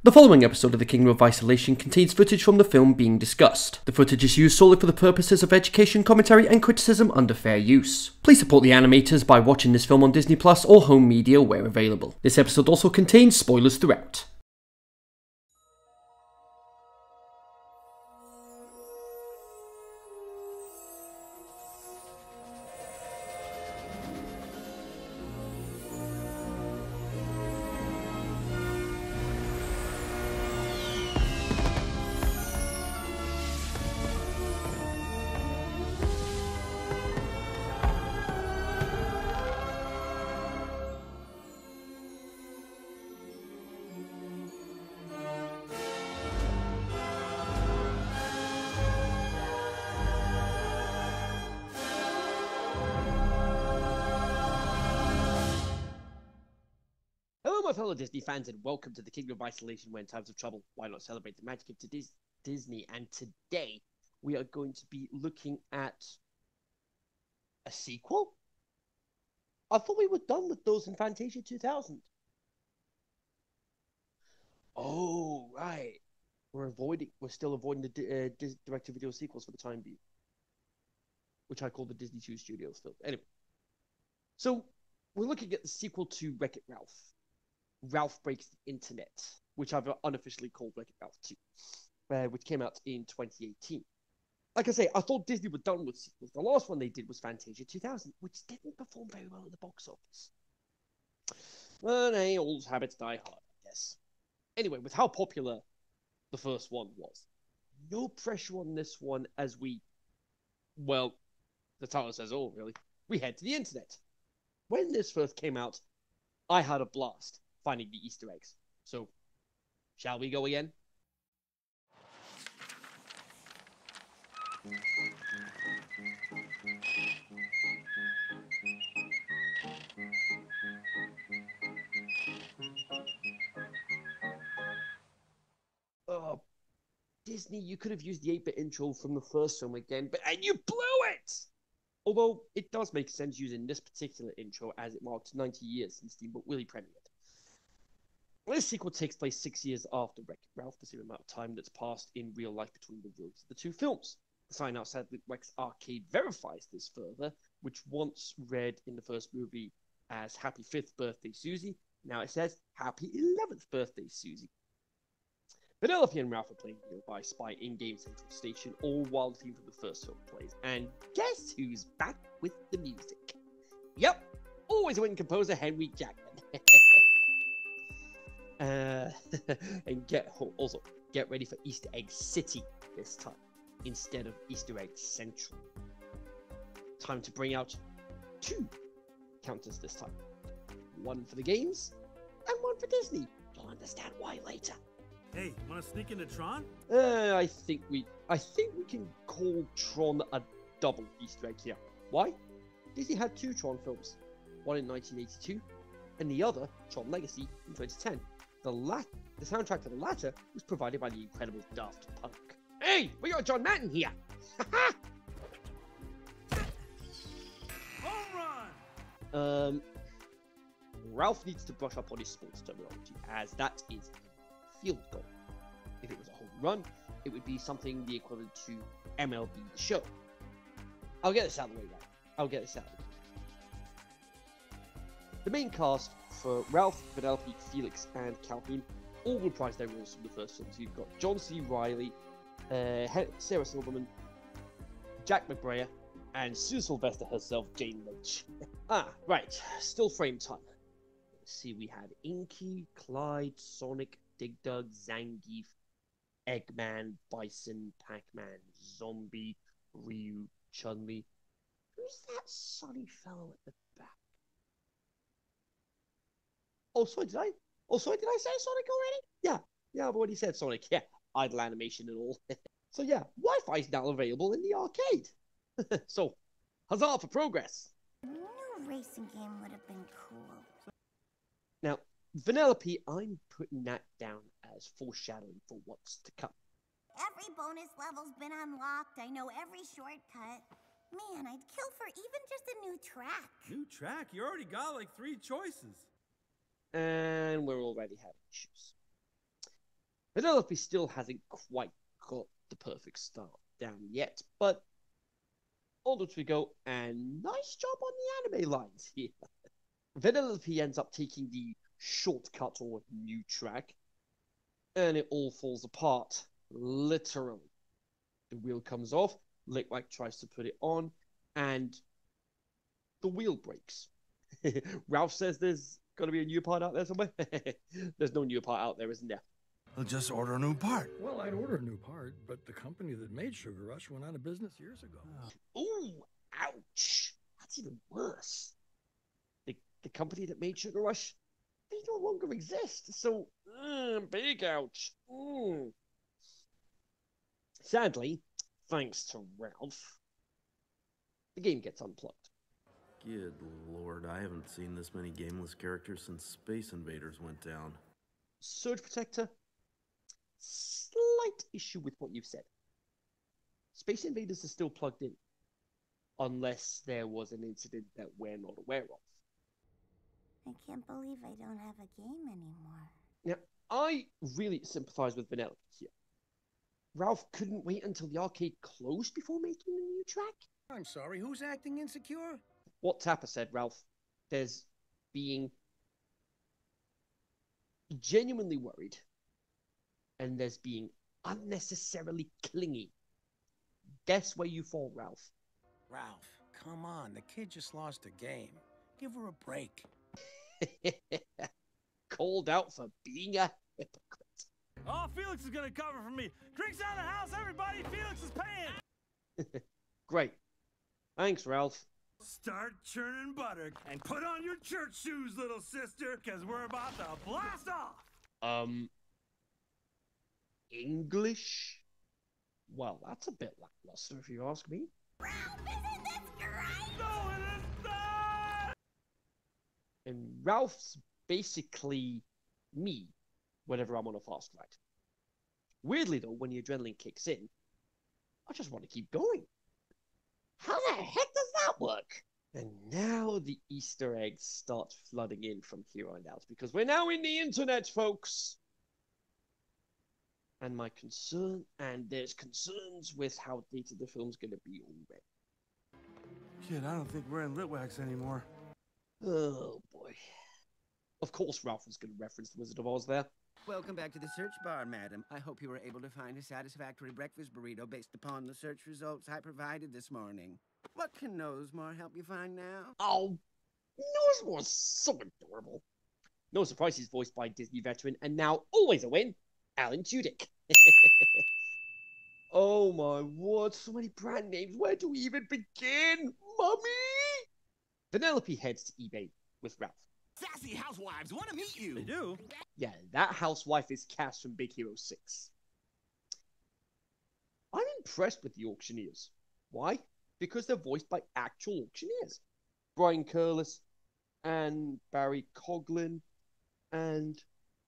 The following episode of The Kingdom of Isolation contains footage from the film being discussed. The footage is used solely for the purposes of education, commentary, and criticism under fair use. Please support the animators by watching this film on Disney Plus or home media where available. This episode also contains spoilers throughout. Hello, my fellow Disney fans, and welcome to the Kingdom of Isolation, where in times of trouble, why not celebrate the magic of Disney? And today, we are going to be looking at a sequel? I thought we were done with those in Fantasia 2000. Oh, right. We're still avoiding the direct-to-video sequels for the time being, which I call the Disney 2 Studios film. Anyway, so we're looking at the sequel to Wreck-It Ralph. Ralph Breaks the Internet, which I've unofficially called Wreck-It Ralph 2, which came out in 2018. Like I say, I thought Disney were done with sequels. The last one they did was Fantasia 2000, which didn't perform very well at the box office. Well, hey, old habits die hard, I guess. Anyway, with how popular the first one was, no pressure on this one as we, well, the title says all, really. We head to the internet. When this first came out, I had a blast finding the Easter eggs. So, shall we go again? Oh, Disney, you could have used the 8-bit intro from the first film again, and you blew it! Although, it does make sense using this particular intro as it marks 90 years since Steamboat Willie premiered. This sequel takes place 6 years after Wreck-It Ralph, the same amount of time that's passed in real life between the villains of the two films. The sign outside Rex Arcade verifies this further, which once read in the first movie as Happy 5th Birthday Susie, now it says Happy 11th Birthday Susie. Penelope and Ralph are playing nearby Spy in-game Central Station, all while the theme from the first film plays. And guess who's back with the music? Yep, always winning composer Henry Jackman. And get ready for Easter Egg City this time, instead of Easter Egg Central. Time to bring out 2 counters this time. One for the games, and one for Disney. You'll understand why later. Hey, wanna sneak into Tron? I think we can call Tron a double Easter egg here. Why? Disney had 2 Tron films, one in 1982, and the other, Tron Legacy, in 2010. The soundtrack for the latter was provided by the incredible Daft Punk. Hey, we got John Madden here! Home run! Ralph needs to brush up on his sports terminology, as that is a field goal. If it was a home run, it would be something the equivalent to MLB The Show. I'll get this out of the way, right? The main cast for Ralph, Penelope, Felix, and Calhoun all reprise their roles from the first films. You've got John C. Reilly, Sarah Silverman, Jack McBrayer, and Sue Sylvester herself, Jane Lynch. Right. Still frame time. Let's see, we had Inky, Clyde, Sonic, Dig Dug, Zangief, Eggman, Bison, Pac-Man, Zombie, Ryu, Chun-Li. Who's that sunny fellow at the back? Oh, sorry, did I say Sonic already? Yeah, I've already said Sonic. Yeah, idle animation and all. So yeah, Wi-Fi is now available in the arcade. So, huzzah for progress. A new racing game would have been cool. Now, Vanellope, I'm putting that down as foreshadowing for what's to come. Every bonus level's been unlocked. I know every shortcut. Man, I'd kill for even just a new track. New track? You already got like 3 choices. And we're already having issues. Penelope still hasn't quite got the perfect start down yet, but onwards we go, and nice job on the anime lines here. Penelope ends up taking the shortcut or new track, and it all falls apart, literally. The wheel comes off, Litwack tries to put it on, and the wheel breaks. Ralph says there's got to be a new part out there somewhere. There's no new part out there, isn't there? I'll just order a new part. Well, I'd order a new part, but the company that made Sugar Rush went out of business years ago. Ooh, ouch. That's even worse. The company that made Sugar Rush, they no longer exist. So, big ouch. Sadly, thanks to Ralph, the game gets unplugged. Good lord, I haven't seen this many gameless characters since Space Invaders went down. Surge Protector, slight issue with what you've said. Space Invaders is still plugged in, unless there was an incident that we're not aware of. I can't believe I don't have a game anymore. Now, I really sympathize with Vanellope here. Ralph couldn't wait until the arcade closed before making the new track. I'm sorry, who's acting insecure? What Tapper said, Ralph. There's being genuinely worried, and there's being unnecessarily clingy. Guess where you fall, Ralph. Ralph, come on, the kid just lost a game. Give her a break. Called out for being a hypocrite. Oh, Felix is gonna cover for me. Drinks out of the house, everybody. Felix is paying. Great. Thanks, Ralph. Start churning butter and put on your church shoes, little sister, because we're about to blast off. English? Well, that's a bit lackluster if you ask me. Ralph, isn't this great? No, it is not! And Ralph's basically me whenever I'm on a fast ride. Weirdly, though, when the adrenaline kicks in, I just want to keep going. How the heck does that work? And now the Easter eggs start flooding in from here on out, because we're now in the internet, folks. And there's concerns with how dated the film's going to be already. Kid, I don't think we're in Litwax anymore. Oh, boy. Of course Ralph was going to reference the Wizard of Oz there. Welcome back to the search bar, madam. I hope you were able to find a satisfactory breakfast burrito based upon the search results I provided this morning. What can Nosemore help you find now? Oh, Nosemore's so adorable. No surprise he's voiced by Disney veteran, and now always a win, Alan Tudyk. Oh my word, so many brand names. Where do we even begin? Mummy! Vanellope heads to eBay with Ralph. Sassy housewives want to meet you. They do? Yeah, that housewife is Cass from Big Hero 6. I'm impressed with the auctioneers. Why? Because they're voiced by actual auctioneers. Brian Curlis and Barry Coughlin and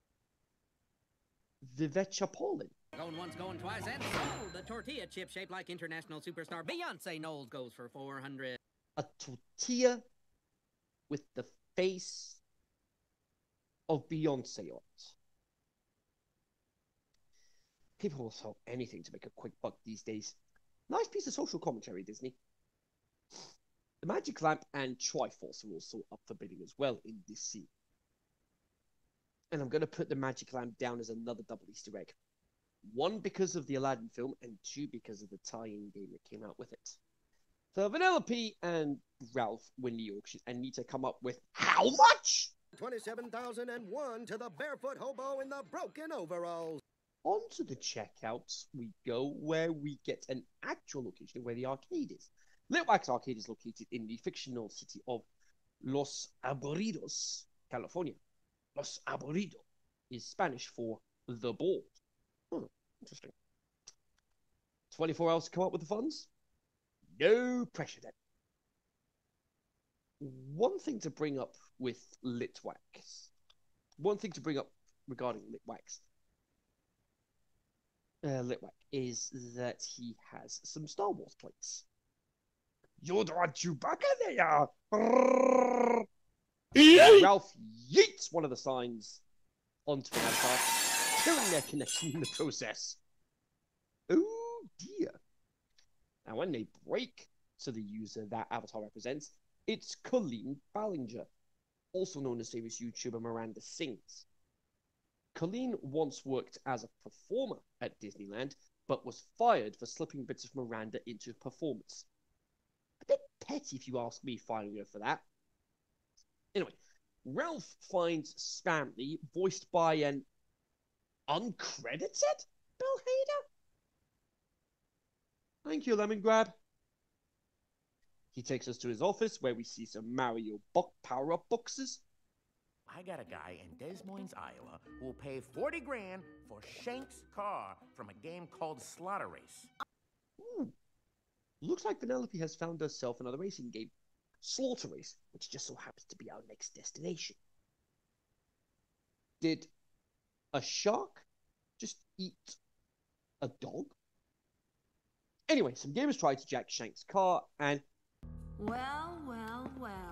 Vivek Chapolin. Going once, going twice, and sold! The tortilla chip shaped like international superstar Beyonce Knowles goes for $400. A tortilla with the face of Beyonce on it. People will sell anything to make a quick buck these days. Nice piece of social commentary, Disney. The Magic Lamp and Triforce are also up for bidding as well in this scene. And I'm going to put the Magic Lamp down as another double Easter egg. One, because of the Aladdin film, and two, because of the tie-in game that came out with it. So Vanellope and Ralph win the auction and need to come up with how much? 27,001 to the barefoot hobo in the broken overalls. Onto the checkouts we go, where we get an actual location of where the arcade is. Litwax Arcade is located in the fictional city of Los Aburridos, California. Los Aburrido is Spanish for the ball. Interesting. 24 hours to come up with the funds? No pressure then. One thing to bring up with Litwax. One thing to bring up regarding Litwax. Litwack is that he has some Star Wars plates. Yoda and Chewbacca they are! Ralph yeets one of the signs onto an avatar, killing their connection in the process. Oh dear. Now when they break to the user that Avatar represents, it's Colleen Ballinger, also known as famous YouTuber Miranda Sings. Colleen once worked as a performer at Disneyland, but was fired for slipping bits of Miranda into her performance. A bit petty if you ask me, firing her for that. Anyway, Ralph finds Spamley, voiced by an uncredited Bill Hader. Thank you, Lemon Grab. He takes us to his office where we see some Mario power-up boxes. I got a guy in Des Moines, Iowa, who will pay 40 grand for Shank's car from a game called Slaughter Race. Ooh. Looks like Vanellope has found herself another racing game, Slaughter Race, which just so happens to be our next destination. Did a shark just eat a dog? Anyway, some gamers try to jack Shank's car and... Well, well, well.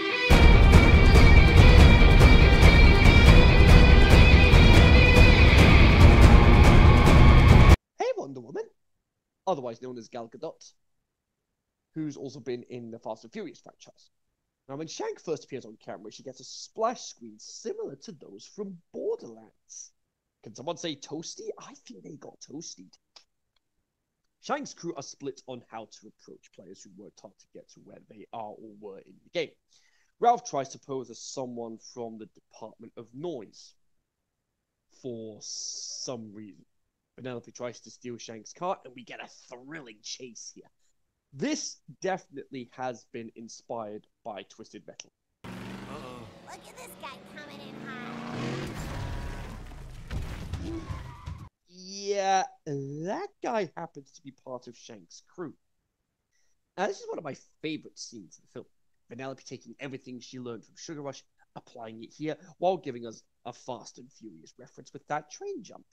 Hey, Wonder Woman, otherwise known as Gal Gadot, who's also been in the Fast and Furious franchise. Now, when Shank first appears on camera, she gets a splash screen similar to those from Borderlands. Can someone say toasty? I think they got toasted. Shank's crew are split on how to approach players who worked hard to get to where they are or were in the game. Ralph tries to pose as someone from the Department of Noise for some reason. Vanellope tries to steal Shank's car, and we get a thrilling chase here. This definitely has been inspired by Twisted Metal. Look at this guy coming in hot. Yeah, that guy happens to be part of Shank's crew. Now, this is one of my favorite scenes in the film. Vanellope taking everything she learned from Sugar Rush, applying it here, while giving us a Fast and Furious reference with that train jump.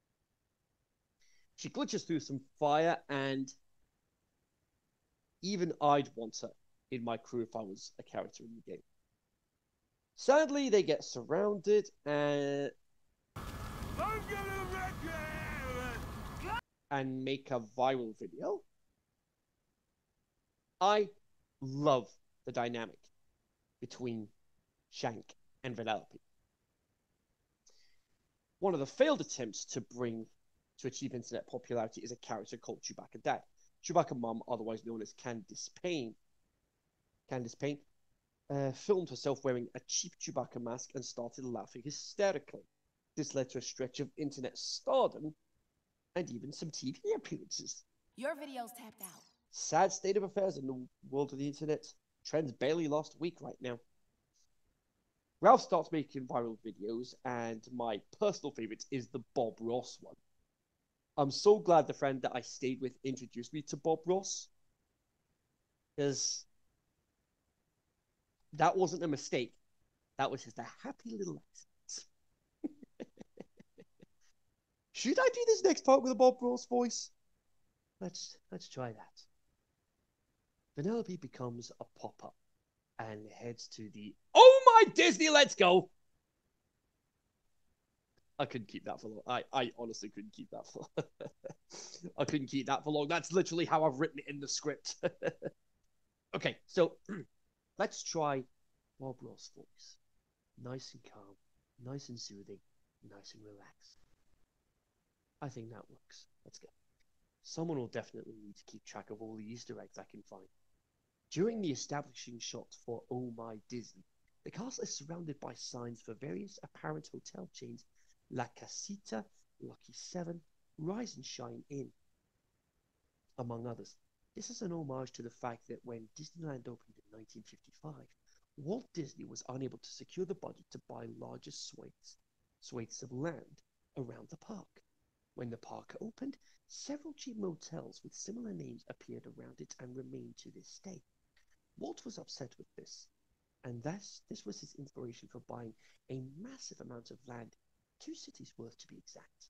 She glitches through some fire, and even I'd want her in my crew if I was a character in the game. Sadly, they get surrounded, and make a viral video. I love the dynamic between Shank and Vanellope. One of the failed attempts to achieve internet popularity is a character called Chewbacca Dad. Chewbacca Mom, otherwise known as Candice Payne, filmed herself wearing a cheap Chewbacca mask and started laughing hysterically. This led to a stretch of internet stardom and even some TV appearances. Your video's tapped out. Sad state of affairs in the world of the internet. Trends barely last week right now. Ralph starts making viral videos, and my personal favorite is the Bob Ross one. I'm so glad the friend that I stayed with introduced me to Bob Ross, because that wasn't a mistake. That was just a happy little accident. Should I do this next part with a Bob Ross voice? Let's try that. Vanellope becomes a pop-up and heads to the "Oh my Disney, let's go!" I couldn't keep that for long. I honestly couldn't keep that for long. I couldn't keep that for long. That's literally how I've written it in the script. Okay, so let's try Bob Ross' voice. Nice and calm, nice and soothing, nice and relaxed. I think that works. Let's go. Someone will definitely need to keep track of all the Easter eggs I can find. During the establishing shot for Oh My Disney, the castle is surrounded by signs for various apparent hotel chains: La Casita, Lucky 7, Rise and Shine Inn, among others. This is an homage to the fact that when Disneyland opened in 1955, Walt Disney was unable to secure the budget to buy larger swathes of land around the park. When the park opened, several cheap motels with similar names appeared around it and remain to this day. Walt was upset with this, and this was his inspiration for buying a massive amount of land, 2 cities worth to be exact,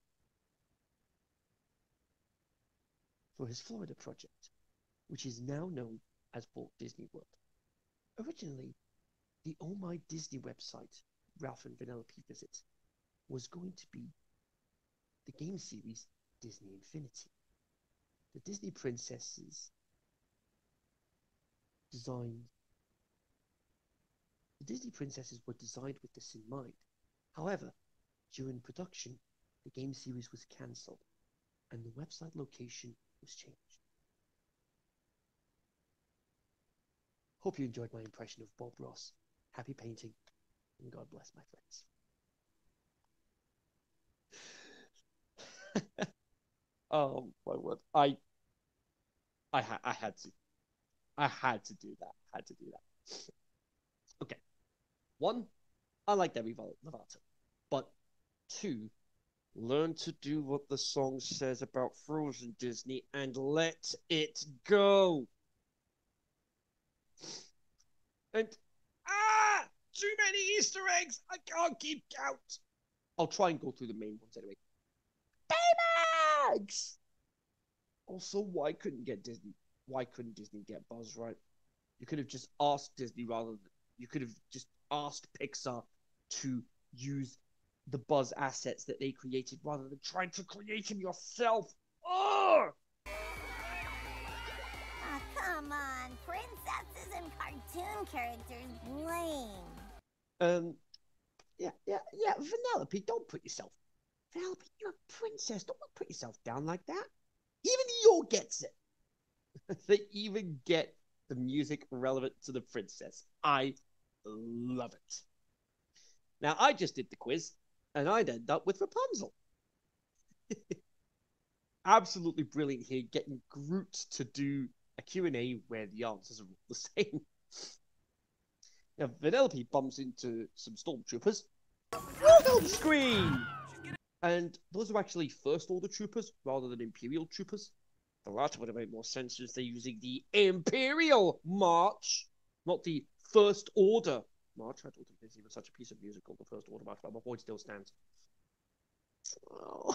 for his Florida project, which is now known as Walt Disney World. Originally, the Oh My Disney website Ralph and Vanellope visit was going to be the game series Disney Infinity. The Disney princesses were designed with this in mind. However, during production, the game series was cancelled and the website location was changed. Hope you enjoyed my impression of Bob Ross. Happy painting, and God bless my friends. Oh my word! I had to do that. Okay. 1, I like Demi Lovato, but 2, learn to do what the song says about Frozen, Disney, and let it go. And too many Easter eggs. I can't keep count. I'll try and go through the main ones anyway. Baymax! Also, why couldn't Disney get Buzz right? You could have just asked Disney you could have just asked Pixar to use the Buzz assets that they created rather than trying to create him yourself. Oh! Oh, come on. Princesses and cartoon characters, lame. Yeah, Vanellope, don't put yourself. Vanellope, you're a princess. Don't put yourself down like that. Even Eeyore gets it. They even get the music relevant to the princess. I love it. Now, I just did the quiz, and I'd end up with Rapunzel. Absolutely brilliant here, getting Groot to do a Q&A where the answers are all the same. Now, Vanellope bumps into some stormtroopers. Welcome screen! And those are actually First Order troopers rather than Imperial troopers. The latter would have made more sense since they're using the Imperial March, not the First Order March. I don't think there's even such a piece of music called the First Order March, but my point still stands. Oh.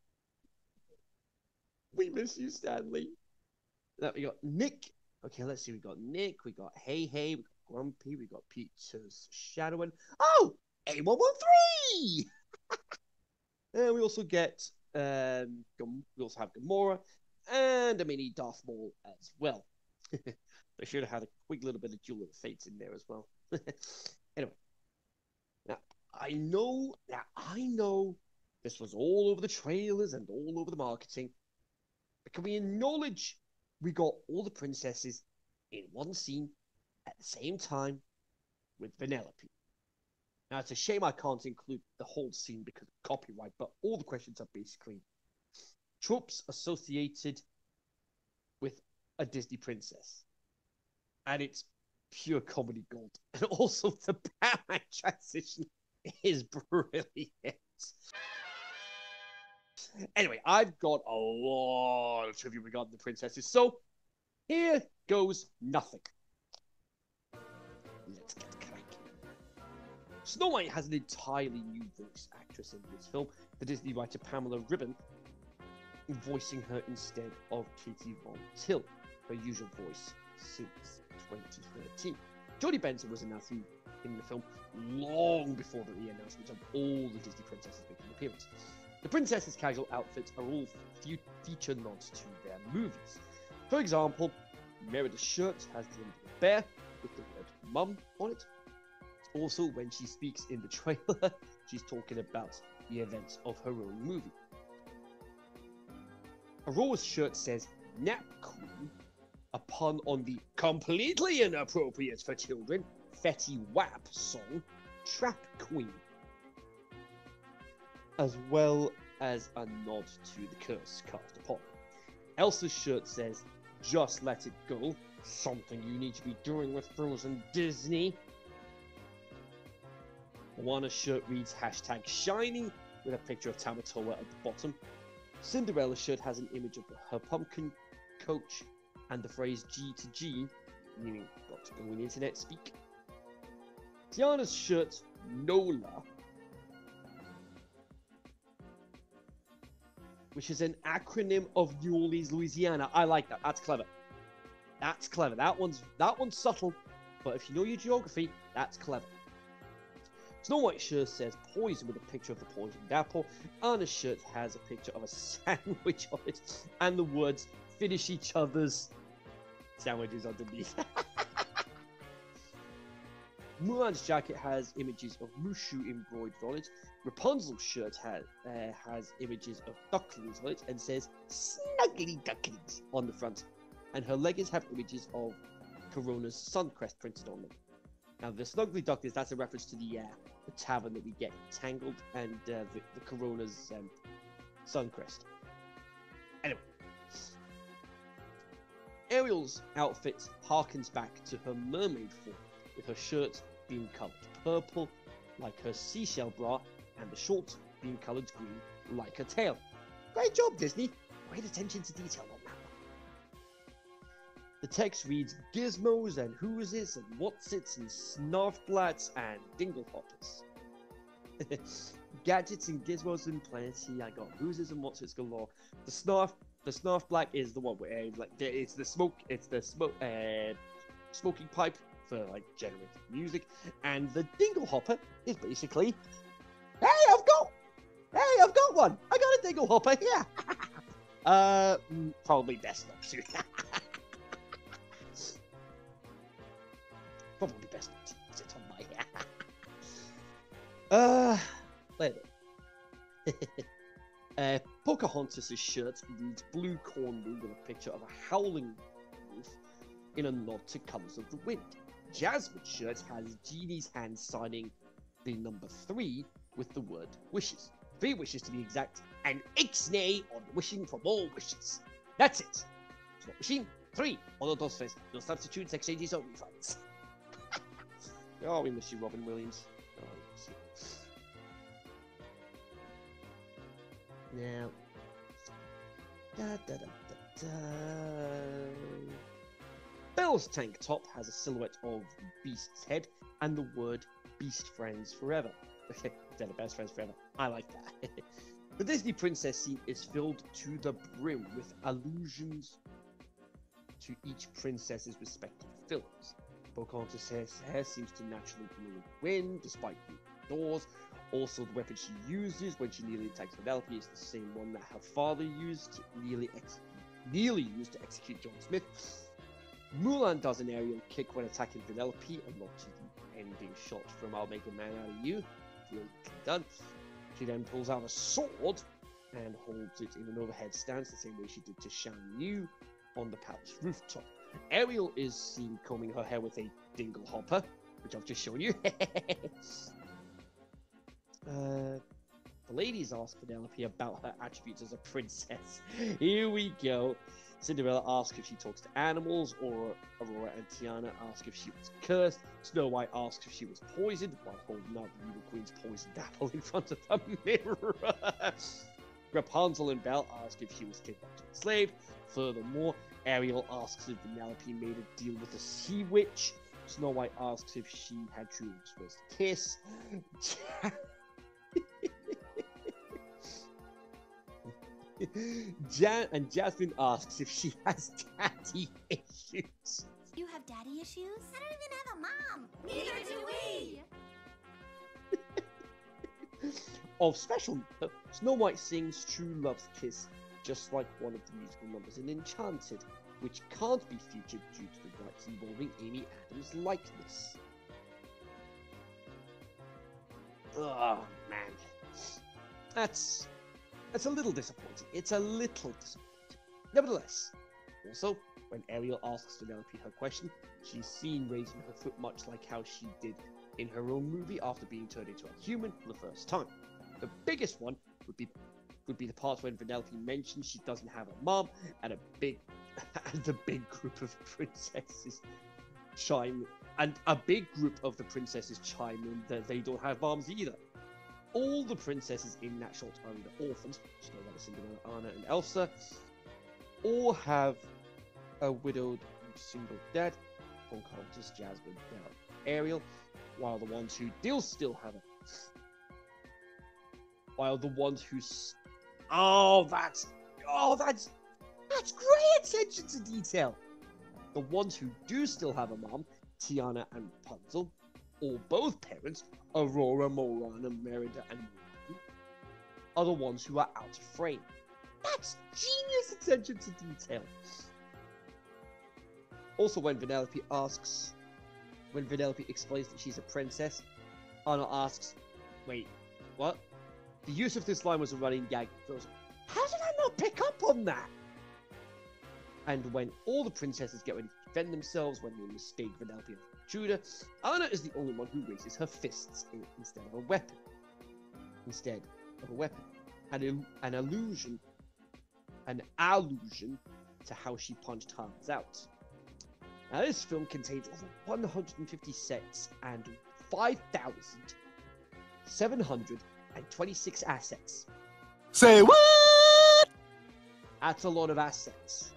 We miss you, Stanley. Now we got Nick. Okay, let's see. We got Nick. We got Hey, we got Grumpy. We got Peter's Shadowing. Oh, A113. And we also get we also have Gamora and a mini Darth Maul as well. They should have had a quick little bit of Duel of the Fates in there as well. Anyway, now I know this was all over the trailers and all over the marketing, but can we acknowledge we got all the princesses in one scene at the same time with Vanellope? Now, it's a shame I can't include the whole scene because of copyright, but all the questions are basically tropes associated with a Disney princess. And it's pure comedy gold. And also, the Batman transition is brilliant. Anyway, I've got a lot of trivia regarding the princesses, so here goes nothing. Let's get cracking. Snow White has an entirely new voice actress in this film, the Disney writer Pamela Ribon, voicing her instead of Katie Von Till, her usual voice since 2013. Jodie Benson was announced in the film long before the announcement of all the Disney princesses making an appearance. The princesses' casual outfits are all feature nods to their movies. For example, Merida's shirt has the image of a bear with the word "mum" on it. Also, when she speaks in the trailer, she's talking about the events of her own movie. Aurora's shirt says "Nap Queen," a pun on the completely inappropriate for children Fetty Wap song "Trap Queen," as well as a nod to the curse cast upon. Elsa's shirt says "Just let it go," something you need to be doing with Frozen, Disney. Moana's shirt reads #shiny with a picture of Tamatoa at the bottom. Cinderella's shirt has an image of her pumpkin coach and the phrase G to G, meaning got to go in internet speak. Tiana's shirt, NOLA, which is an acronym of New Orleans, Louisiana. I like that. That's clever. That's clever. That one's subtle, but if you know your geography, that's clever. Snow White's shirt says poison with a picture of the poisoned apple. Anna's shirt has a picture of a sandwich on it and the words finish each other's sandwiches underneath. Mulan's jacket has images of Mushu embroidered on it. Rapunzel's shirt has images of ducklings on it and says snuggly ducklings on the front. And her leggings have images of Corona's sun crest printed on them. Now the snuggly ducklings, that's a reference to the tavern that we get Tangled and the Corona's sun crest. Anyway. Ariel's outfit harkens back to her mermaid form, with her shirt being coloured purple, like her seashell bra, and the shorts being coloured green, like her tail. Great job, Disney! Great attention to detail on that one. The text reads Gizmos and Who's-Its and What's-Its and Snarfblats and Dinglehoppers. Gadgets and gizmos and plenty. I got Who's-Its and What's-Its galore. The Snarfblat is the one where it's the smoking pipe for like generating music, and the Dinglehopper is basically, hey, I've got one. I got a Dinglehopper here. Probably best not to. Probably best not to use it on my later. Pocahontas' shirt reads Blue Corn Moon with a picture of a howling wolf in a nod to Colors of the Wind. Jasmine's shirt has Genie's hand signing the number 3 with the word wishes. 3 wishes to be exact, and Ixnay on wishing for more wishes. That's it. It's not wishing. 3 on the dos face. No substitutes, exchanges, or refunds. Oh, we miss you, Robin Williams. Oh, we miss you. Now, Belle's tank top has a silhouette of Beast's head and the word Beast Friends Forever. Instead of Best Friends Forever. I like that. The Disney princess scene is filled to the brim with allusions to each princess's respective films. Pocahontas' hair seems to naturally blow in the wind, despite being indoors. Also, the weapon she uses when she nearly attacks Penelope is the same one that her father used, nearly used to execute John Smith. Mulan does an aerial kick when attacking Penelope, a nod to the ending shot from I'll Make a Man Out of You. Really done. She then pulls out a sword and holds it in an overhead stance, the same way she did to Shan Yu on the palace rooftop. Ariel is seen combing her hair with a Dinglehopper, which I've just shown you. The ladies ask Penelope about her attributes as a princess. Here we go. Cinderella asks if she talks to animals, or Aurora and Tiana ask if she was cursed. Snow White asks if she was poisoned, while holding out the Evil Queen's poisoned apple in front of the mirror. Rapunzel and Belle ask if she was kidnapped and enslaved. Furthermore, Ariel asks if Penelope made a deal with a sea witch. Snow White asks if she had Trudy's first kiss. And Jasmine asks if she has daddy issues. You have daddy issues? I don't even have a mom. Neither do we. Of special note, Snow White sings True Love's Kiss, just like one of the musical numbers in Enchanted, which can't be featured due to the rights involving Amy Adams' likeness. Oh man, that's a little disappointing. It's a little disappointing. Nevertheless, also, when Ariel asks Penelope her question, she's seen raising her foot much like how she did in her own movie after being turned into a human for the first time. The biggest one would be the part when Penelope mentions she doesn't have a mom, and the big group of princesses chime in that they don't have moms either. All the princesses in that short are either orphans, Snow White, Cinderella, Anna, and Elsa, or have a widowed single dad, Pocahontas, Jasmine, Belle, Ariel, while the ones who still have a... While the ones who... that's great attention to detail! The ones who do still have a mom, Tiana and Rapunzel, or both parents, Aurora, Moran, and Merida and Moran, are the ones who are out of frame. That's genius attention to detail. Also, when Vanellope explains that she's a princess, Anna asks, "Wait, what?" The use of this line was a running gag. How did I not pick up on that? And when all the princesses get ready to defend themselves when they mistake Vanellope as an intruder, Anna is the only one who raises her fists instead of a weapon. An allusion to how she punched Hans out. Now, this film contains over 150 sets and 5,726 assets. Say what? That's a lot of assets.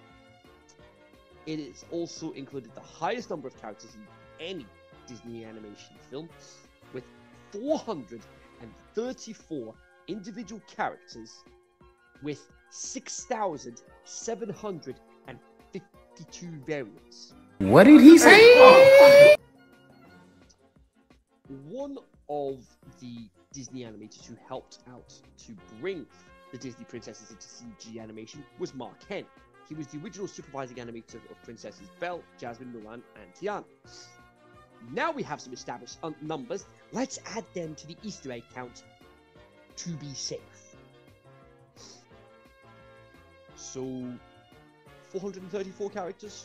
It is also included the highest number of characters in any Disney animation film, with 434 individual characters with 6,752 variants. What did he say? One of the Disney animators who helped out to bring the Disney princesses into CG animation was Mark Henn. He was the original supervising animator of Princesses Belle, Jasmine, Mulan, and Tiana. Now we have some established numbers. Let's add them to the Easter egg count to be safe. So, 434 characters.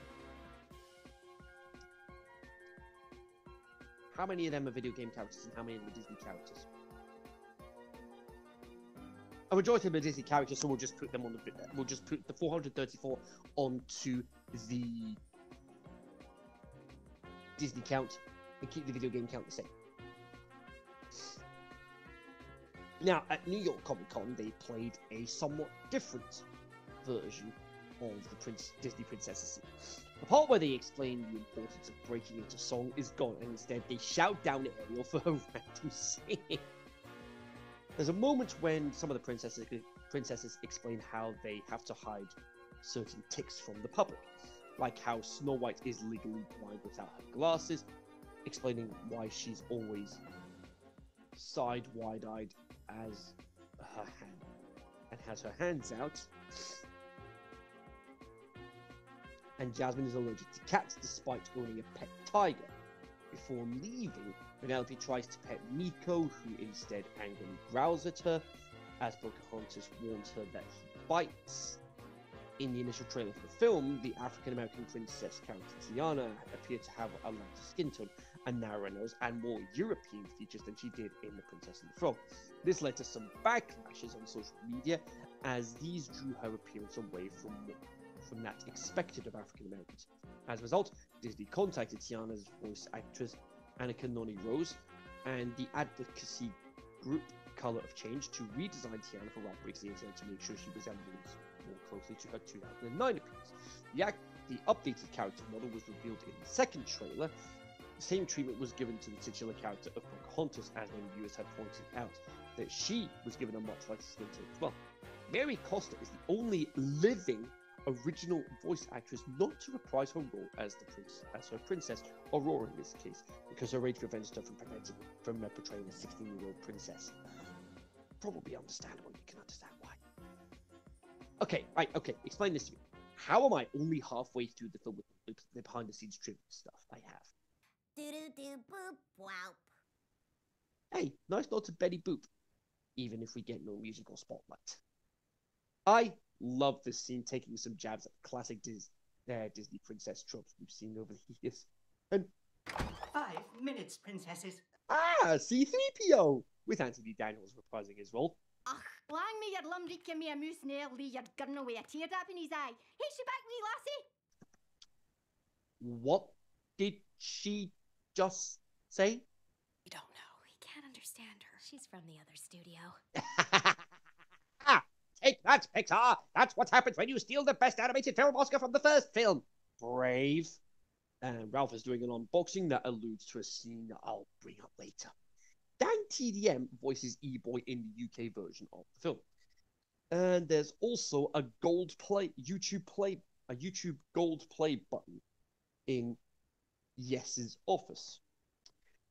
How many of them are video game characters and how many of them are Disney characters? A majority of them are Disney characters, so we'll just put them on the. We'll just put the 434 onto the Disney count and keep the video game count the same. Now, at New York Comic Con, they played a somewhat different version of the Disney Princesses scene. The part where they explain the importance of breaking into song is gone, and instead they shout down at Ariel for her random singing. There's a moment when some of the princesses explain how they have to hide certain tics from the public, like how Snow White is legally blind without her glasses, explaining why she's always wide-eyed as her hand and has her hands out. And Jasmine is allergic to cats despite owning a pet tiger. Before leaving, Vanellope tries to pet Miko, who instead angrily growls at her, as Pocahontas warns her that he bites. In the initial trailer for the film, the African-American princess character Tiana appeared to have a lighter skin tone, a narrower nose, and more European features than she did in The Princess and the Frog. This led to some backlashes on social media, as these drew her appearance away from that expected of African Americans. As a result, Disney contacted Tiana's voice actress Annika Noni Rose and the advocacy group Color of Change to redesign Tiana for Rap Breaks the Internet to make sure she resembles more closely to her 2009 appearance. The updated character model was revealed in the second trailer. The same treatment was given to the titular character of Pocahontas, as many viewers had pointed out that she was given a much lighter skin tone as well. Mary Costa is the only living original voice actress not to reprise her role as her princess, Aurora in this case, because her rage prevents her from portraying a 16-year-old princess. Probably understandable, you can understand why. Okay, explain this to me. How am I only halfway through the film with the behind-the-scenes trivia stuff I have? Do-do-do-boop, wow. Hey, nice nod to Betty Boop, even if we get no musical spotlight. I love this scene, taking some jabs at classic Disney princess tropes we've seen over the years. And 5 minutes, princesses. C-3PO, with Anthony Daniels reprising his role. Ach, lang me your lumdy give me a moose nail, lee your gun away a teardrop in his eye. Hey, she back, wee lassie. What did she just say? We don't know. We can't understand her. She's from the other studio. Take that, Pixar! That's what happens when you steal the Best Animated Film Oscar from the first film! Brave. And Ralph is doing an unboxing that alludes to a scene that I'll bring up later. Dan TDM voices E-Boy in the UK version of the film. And there's also a YouTube Gold Play button in Yes's office.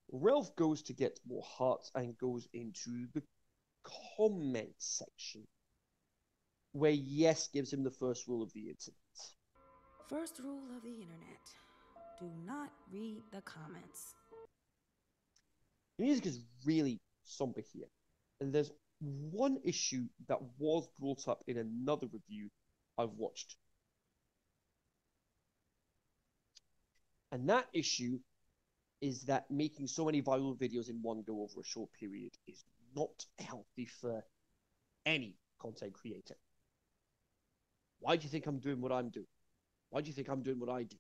Ralph goes to get more hearts and goes into the comment section, where Yes gives him the first rule of the internet. First rule of the internet: do not read the comments. The music is really somber here, and there's one issue that was brought up in another review I've watched. And that issue is that making so many viral videos in one go over a short period is not healthy for any content creator. Why do you think I'm doing what I'm doing? Why do you think I'm doing what I do?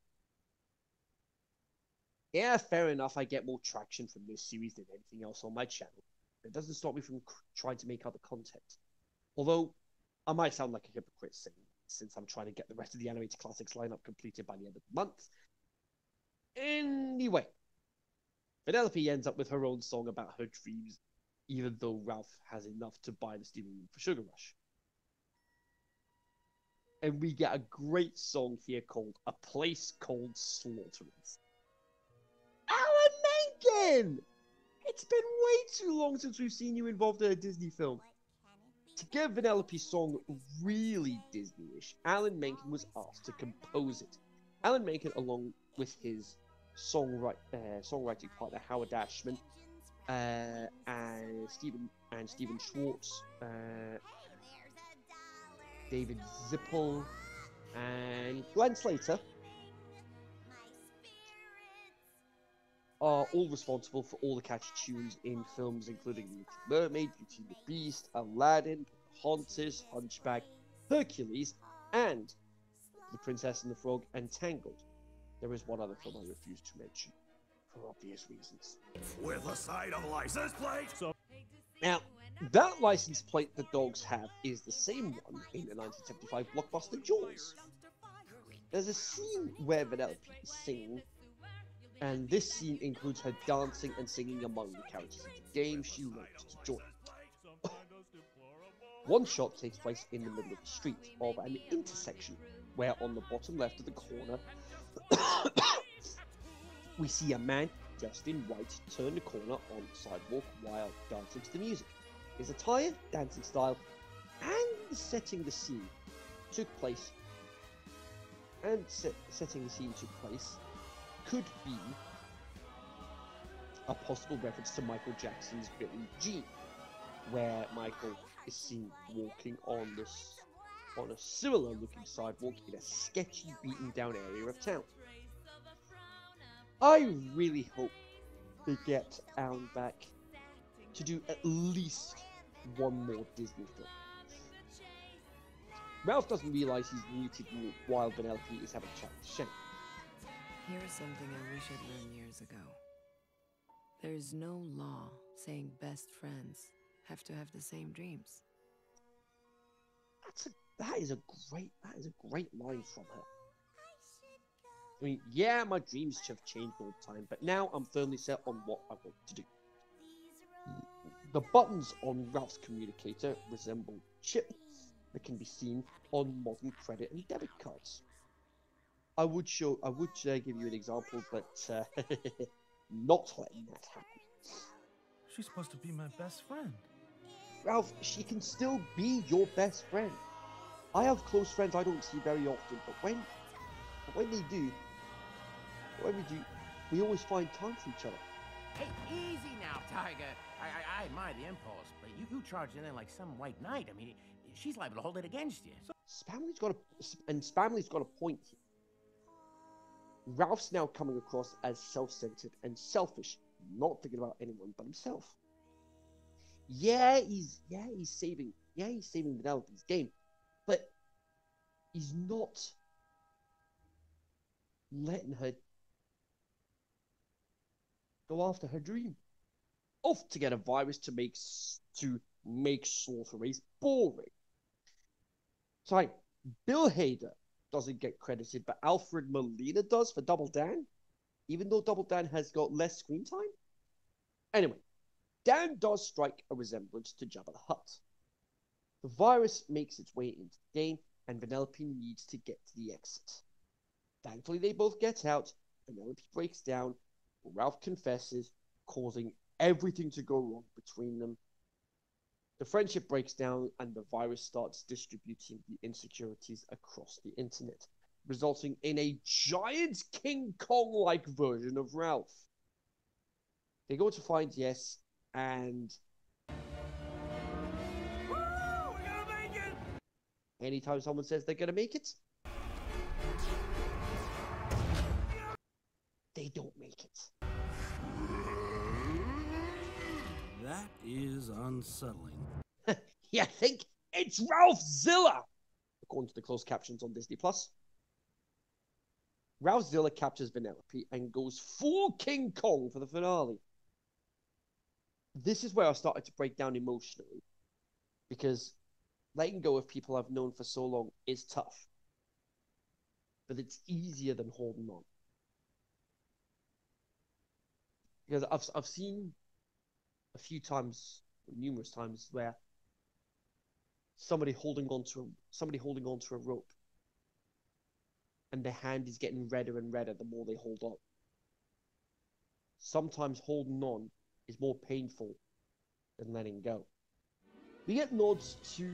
Yeah, fair enough, I get more traction from this series than anything else on my channel. It doesn't stop me from trying to make other content. Although, I might sound like a hypocrite saying, since I'm trying to get the rest of the Animated Classics lineup completed by the end of the month. Anyway, Penelope ends up with her own song about her dreams, even though Ralph has enough to buy the steaming room for Sugar Rush. And we get a great song here called A Place Called Slaughterers. Alan Menken! It's been way too long since we've seen you involved in a Disney film. To get Vanellope's song really Disney-ish, Alan Menken was asked to compose it. Alan Menken, along with his songwriting partner Howard Ashman, and Stephen Schwartz, David Zippel, and Glenn Slater, are all responsible for all the catchy tunes in films including The Little Mermaid, Beauty and the Beast, Aladdin, Pocahontas, Hunchback, Hercules, and The Princess and the Frog, and Tangled. There is one other film I refuse to mention, for obvious reasons. With a side of license plate. Now, that license plate the dogs have is the same one in the 1975 blockbuster Jaws. There's a scene where Vanellope is singing, and this scene includes her dancing and singing among the characters of the game she learned to join. One shot takes place in the middle of the street of an intersection, where on the bottom left of the corner, we see a man dressed in white turn the corner on the sidewalk while dancing to the music. His attire, dancing style, and setting the scene took place, could be a possible reference to Michael Jackson's Billie Jean, where Michael is seen walking on a similar looking sidewalk in a sketchy, beaten down area of town. I really hope they get Alan back to do at least one more Disney film. Ralph doesn't realize he's muted while Vanellope is having a chat with Shane. Here's something I wish I'd learned years ago. There's no law saying best friends have to have the same dreams. That is a great line from her. I mean, yeah, my dreams have changed all the time, but now I'm firmly set on what I want to do. The buttons on Ralph's communicator resemble chips that can be seen on modern credit and debit cards. I would give you an example, but not letting that happen. She's supposed to be my best friend. Ralph, she can still be your best friend. I have close friends I don't see very often, but when they do, we always find time for each other. Hey, easy now, Tiger. I admire the impulse, but you charging in like some white knight. I mean, she's liable to hold it against you. Spamley's got a point here. Ralph's now coming across as self-centered and selfish, not thinking about anyone but himself. He's saving Vanellope's game, but he's not letting her go after her dream. Off to get a virus to make Slaughter Race boring. Sorry, Bill Hader doesn't get credited, but Alfred Molina does for Double Dan, even though Double Dan has got less screen time. Anyway, Dan does strike a resemblance to Jabba the Hutt. The virus makes its way into the game, and Vanellope needs to get to the exit. Thankfully, they both get out. Vanellope breaks down. Ralph confesses, causing everything to go wrong between them. The friendship breaks down and the virus starts distributing the insecurities across the internet, resulting in a giant King Kong-like version of Ralph. They go to find Yes, and anytime someone says they're gonna make it, they don't make it. That is unsettling. You think it's Ralphzilla? According to the closed captions on Disney+. Ralphzilla captures Vanellope and goes full King Kong for the finale. This is where I started to break down emotionally, because letting go of people I've known for so long is tough, but it's easier than holding on. Because I've seen a few times, numerous times, where somebody holding on to a rope, and their hand is getting redder and redder the more they hold on. Sometimes holding on is more painful than letting go. We get nods to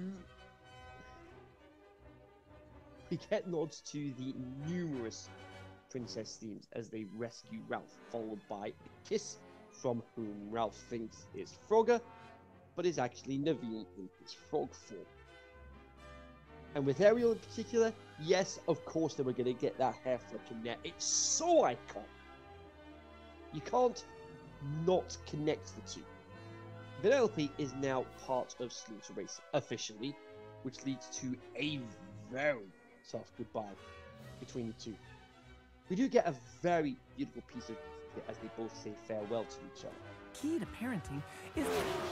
the numerous princess themes as they rescue Ralph, followed by a kiss from whom Ralph thinks is Frogger, but is actually Naveen in his frog form. And with Ariel in particular, yes, of course they were going to get that hair flicking there. It's so iconic. You can't not connect the two. Vanellope is now part of Slaughter Race officially, which leads to a very soft goodbye between the two. We do get a very beautiful piece of music as they both say farewell to each other. Key to parenting is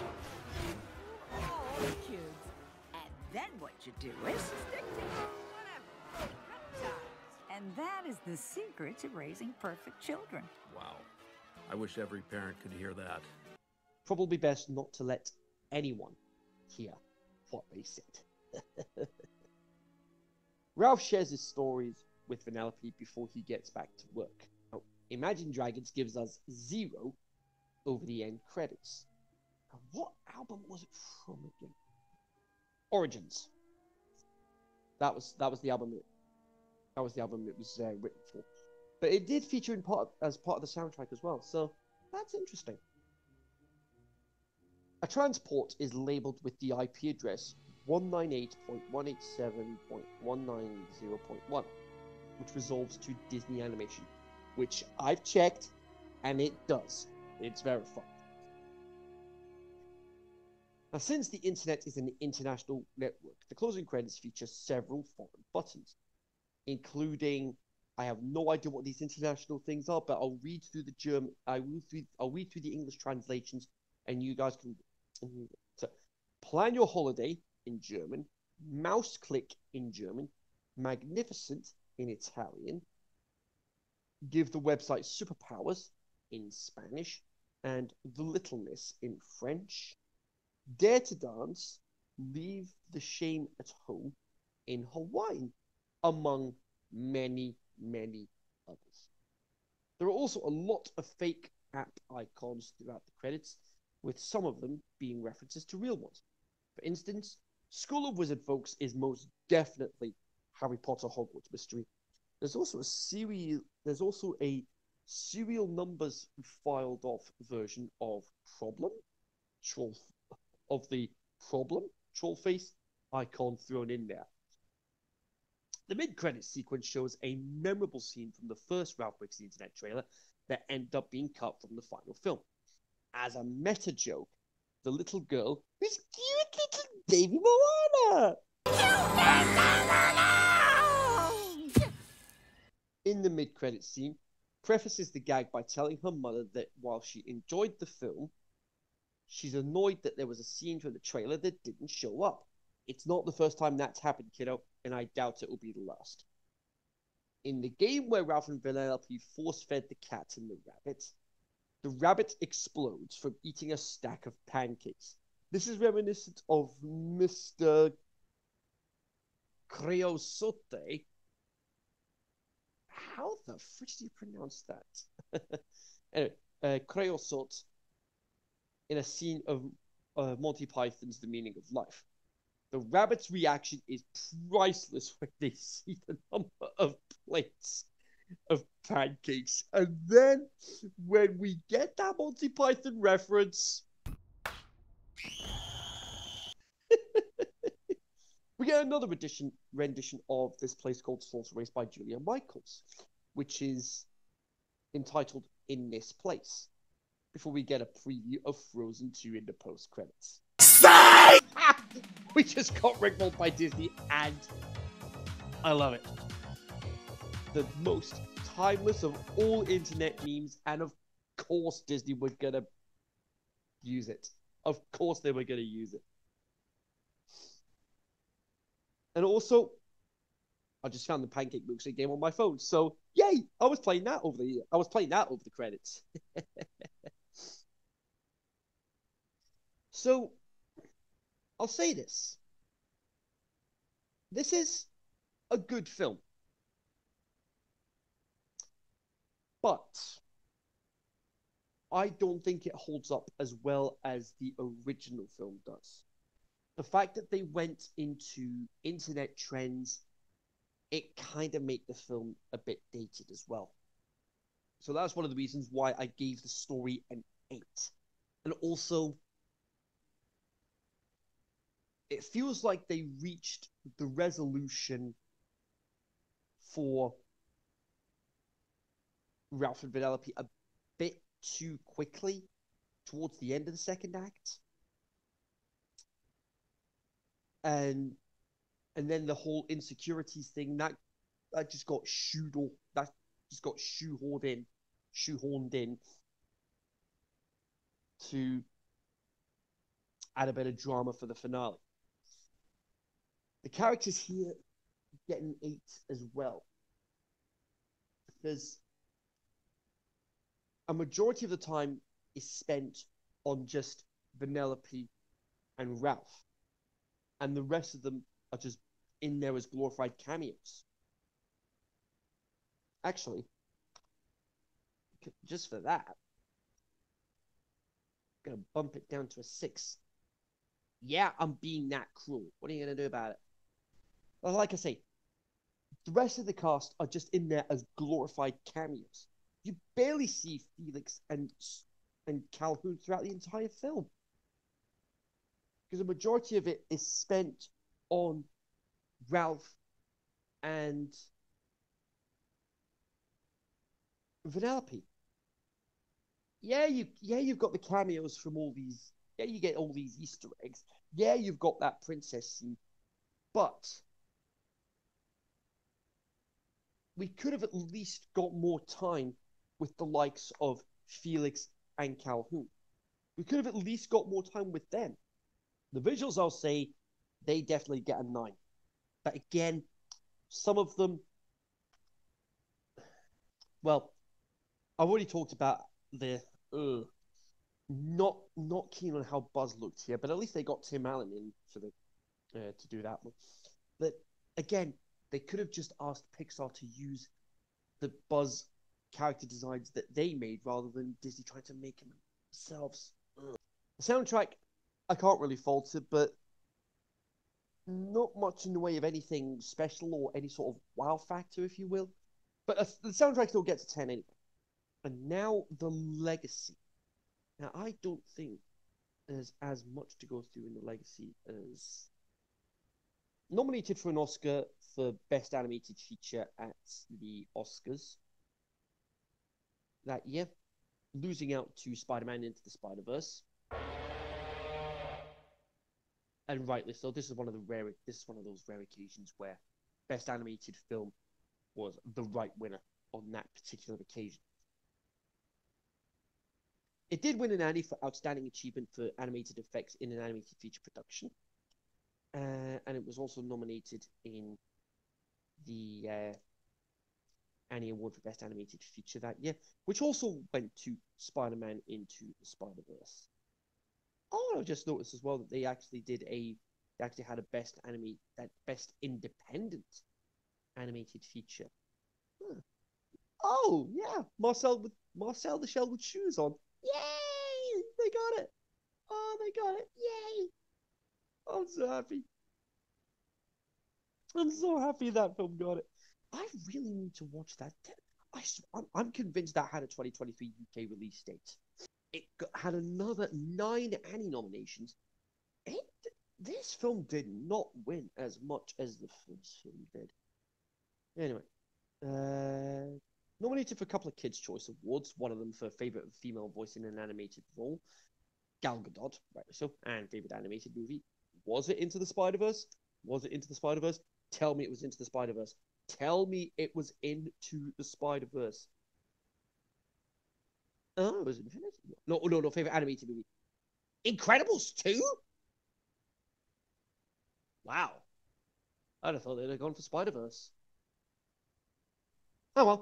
all the kids. And then what you do is stick to whatever. And that is the secret to raising perfect children. Wow. I wish every parent could hear that. Probably best not to let anyone hear what they said. Ralph shares his stories with Vanellope before he gets back to work. Now, Imagine Dragons gives us 0 over the end credits. Now, what album was it from again? Origins. That was the album. That was the album it was written for. But it did feature as part of the soundtrack as well. So that's interesting. A transport is labeled with the IP address 198.187.190.1, which resolves to Disney Animation, which I've checked, and it does. It's verified. Now, since the internet is an international network, the closing credits feature several foreign buttons, including, I have no idea what these international things are, but I'll read through the German. I'll read through the English translations, and you guys can. So, plan your holiday in German, mouse click in German, magnificent in Italian, give the website superpowers in Spanish, and the littleness in French, dare to dance, leave the shame at home in Hawaiian, among many, many others. There are also a lot of fake app icons throughout the credits, with some of them being references to real ones. For instance, School of Wizard Folks is most definitely Harry Potter Hogwarts Mystery. There's also a serial numbers filed off version of the Problem Trollface icon thrown in there. The mid-credits sequence shows a memorable scene from the first Ralph Breaks the Internet trailer that ended up being cut from the final film. As a meta joke, the little girl is cute little baby Moana! In the mid-credits scene, prefaces the gag by telling her mother that while she enjoyed the film, she's annoyed that there was a scene from the trailer that didn't show up. It's not the first time that's happened, kiddo, and I doubt it will be the last. In the game where Ralph and Vanellope force-fed the cat and the rabbit explodes from eating a stack of pancakes. This is reminiscent of Mr. Creosote. How the frick do you pronounce that? Anyway, Creosote in a scene of Monty Python's The Meaning of Life. The rabbit's reaction is priceless when they see the number of plates of pancakes. And then when we get that Monty Python reference, we get another rendition of This Place Called Slaughter Race by Julia Michaels, which is entitled In This Place, before we get a preview of Frozen 2 in the post-credits. We just got rickrolled by Disney, and I love it. The most timeless of all internet memes, and of course Disney were gonna use it. Of course they were gonna use it. And also, I just found the Pancake Milkshake game on my phone, so yay! I was playing that over the credits. So, I'll say this. This is a good film. But I don't think it holds up as well as the original film does. The fact that they went into internet trends, it kind of made the film a bit dated as well. So that's one of the reasons why I gave the story an 8. And also, it feels like they reached the resolution for Ralph and Vanellope a bit too quickly towards the end of the second act. And then the whole insecurities thing, that just got shoehorned in to add a bit of drama for the finale. The characters here get an 8 as well, because a majority of the time is spent on just Vanellope and Ralph, and the rest of them are just in there as glorified cameos. Actually, just for that, I'm gonna bump it down to a 6. Yeah, I'm being that cruel. What are you gonna do about it? Well, like I say, the rest of the cast are just in there as glorified cameos. You barely see Felix and Calhoun throughout the entire film, because the majority of it is spent on Ralph and Vanellope. Yeah, you've got the cameos from all these. Yeah, you get all these Easter eggs. Yeah, you've got that princess scene, but we could have at least got more time with the likes of Felix and Calhoun. We could have at least got more time with them. The visuals, I'll say, they definitely get a 9. But again, some of them, well, I've already talked about the not keen on how Buzz looked here, but at least they got Tim Allen in for the to do that one. But again, they could have just asked Pixar to use the Buzz character designs that they made rather than Disney trying to make them themselves. The soundtrack, I can't really fault it, but not much in the way of anything special or any sort of wow factor, if you will. But the soundtrack still gets a 10 anyway. And now the legacy. Now, I don't think there's as much to go through in the legacy as nominated for an Oscar for Best Animated Feature at the Oscars that year, losing out to Spider-Man Into the Spider-Verse. And rightly so. This is one of those rare occasions where Best Animated Film was the right winner on that particular occasion. It did win an Annie for Outstanding Achievement for Animated Effects in an Animated Feature Production. And it was also nominated in the Annie Award for Best Animated Feature that year, which also went to Spider-Man Into the Spider-Verse. Oh, I just noticed as well that they actually had a best independent animated feature. Huh. Oh yeah, Marcel the Shell with shoes on. Yay! They got it. they got it. Yay! I'm so happy. I'm so happy that film got it. I really need to watch that. I'm convinced that had a 2023 UK release date. It had another 9 Annie nominations. This film did not win as much as the first film did. Anyway, nominated for a couple of Kids' Choice Awards, one of them for Favorite Female Voice in an Animated Role, Gal Gadot, right, so, and Favorite Animated Movie. Was it Into the Spider-Verse? Was it Into the Spider-Verse? Tell me it was Into the Spider-Verse. Tell me it was Into the Spider-Verse. Oh, it was Infinity? No, Favorite Animated Movie. Incredibles 2? Wow. I'd have thought they'd have gone for Spider-Verse. Oh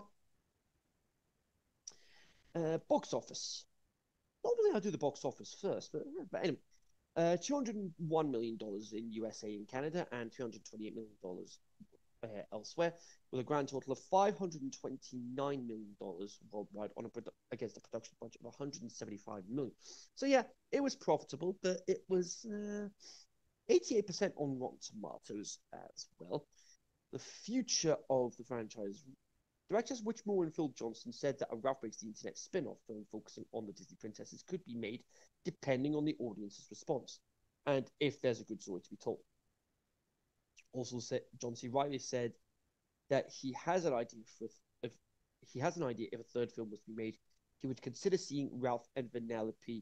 well. Box office. Normally I do the box office first, but anyway. $201 million in USA and Canada, and $228 million elsewhere, with a grand total of $529 million worldwide against a production budget of $175 million. So yeah, it was profitable, but it was 88% on Rotten Tomatoes as well. The future of the franchise. Directors Rich Moore and Phil Johnson said that a Ralph Breaks the Internet spin-off film focusing on the Disney princesses could be made depending on the audience's response, and if there's a good story to be told. Also, John C. Reilly said that he has an idea if a third film was to be made, he would consider seeing Ralph and Vanellope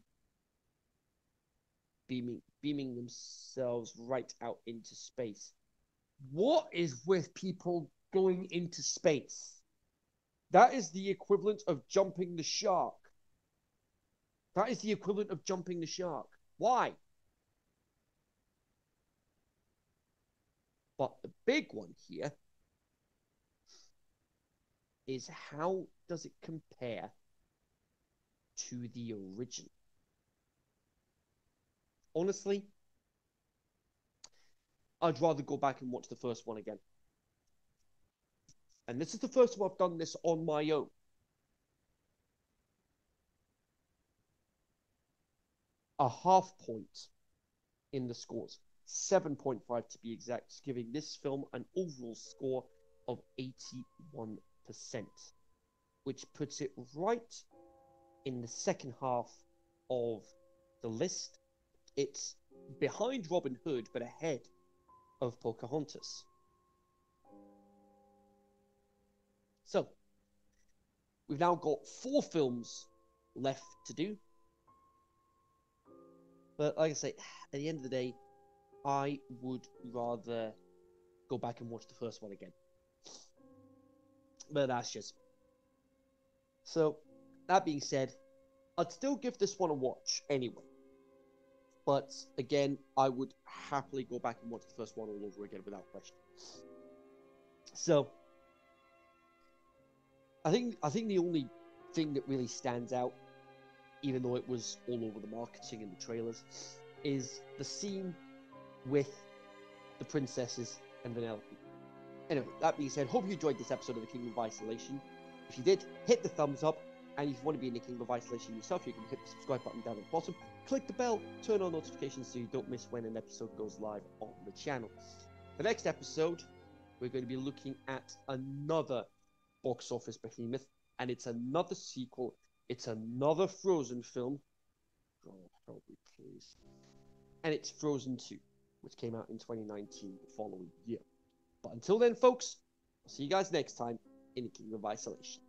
beaming themselves right out into space. What is with people going into space? That is the equivalent of jumping the shark. That is the equivalent of jumping the shark. Why? But the big one here is, how does it compare to the original? Honestly, I'd rather go back and watch the first one again. And this is the first time I've done this on my own. A half point in the scores. 7.5 to be exact, giving this film an overall score of 81%, which puts it right in the second half of the list. It's behind Robin Hood, but ahead of Pocahontas. So, we've now got 4 films left to do. But like I say, at the end of the day, I would rather go back and watch the first one again. But that's just me. So, that being said, I'd still give this one a watch anyway. But again, I would happily go back and watch the first one all over again without question. So, I think the only thing that really stands out, even though it was all over the marketing and the trailers, is the scene with the princesses and Vanellope. Anyway, that being said, hope you enjoyed this episode of the Kingdom of Isolation. If you did, hit the thumbs up, and if you want to be in the Kingdom of Isolation yourself, you can hit the subscribe button down at the bottom, click the bell, turn on notifications so you don't miss when an episode goes live on the channel. The next episode, we're going to be looking at another box office behemoth, and it's another sequel. It's another Frozen film. God, help me, please. And it's Frozen 2, which came out in 2019, the following year. But until then, folks, I'll see you guys next time in the Kingdom of Isolation.